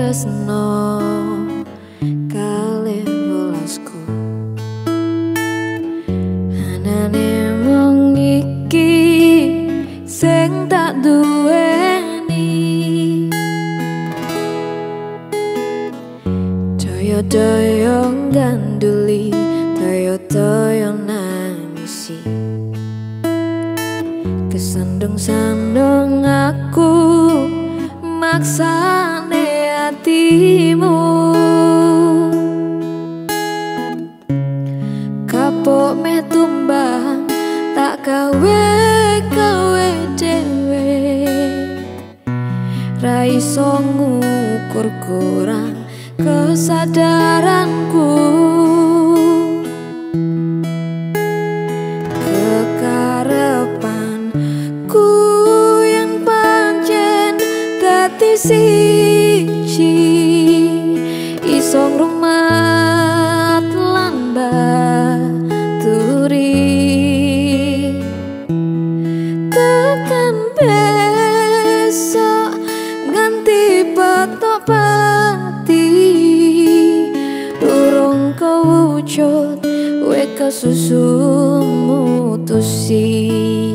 tresno kalih welasku. Anane mung iki sing tak duweni, daya-daya ganduli, daya-daya nangisi. Kesandung-sandung aku maksane hatimu, kapok meh tumbang tak gawe dhewe. Ra iso ngukur kurang kesadaranku, kekarepanku yang pancen dadi siji, iso ngrumat lan baturi. Tekan besok nganti petok pati, urung kewujud we kesusu mutusi.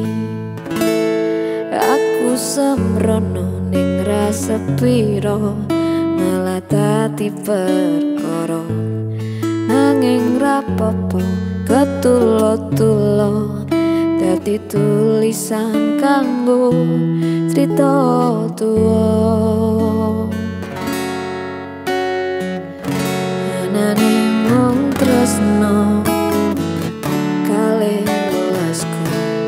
Aku sembrono ning rasa piro, malah dadi perkara. Nanging rapopo ketulo-tulo dadi tulisan kanggo crita tuwa. Anane mung tresno kalih welasku.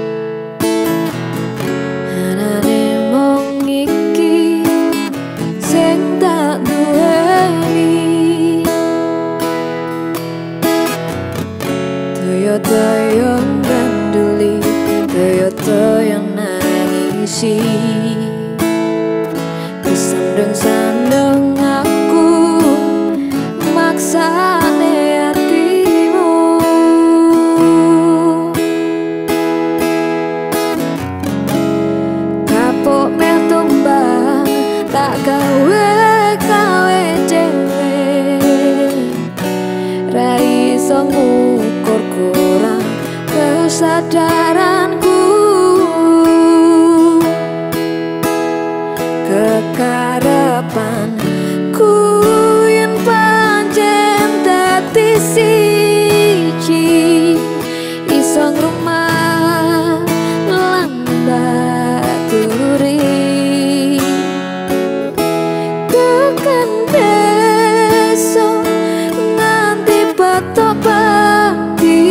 Anane mung iki sing tak duweni, daya-daya ganduli, daya-daya nangisi. Kesandung-sandung aku maksane hatimu, kapok meh tumbang tak gawe dhewe. Ra iso ngukur kurang kesadaranku, kekarepanku yen pancen dadi siji, iso ngrumat lan baturi. Tekan besok nganti petok pati,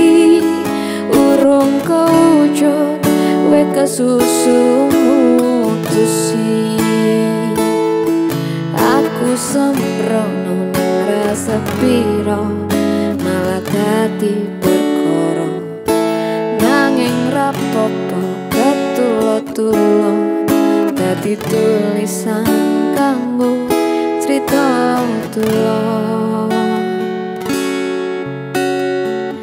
urung kewujud we kesusu mutusi. Aku sembrono ning rasa piro, malah dadi perkara. Nanging rapopo ketulo-tulo dadi tulisan kanggo crita tuwa.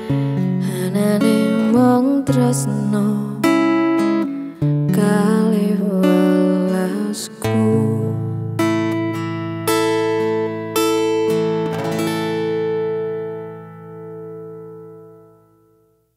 Anane mung tresno kalih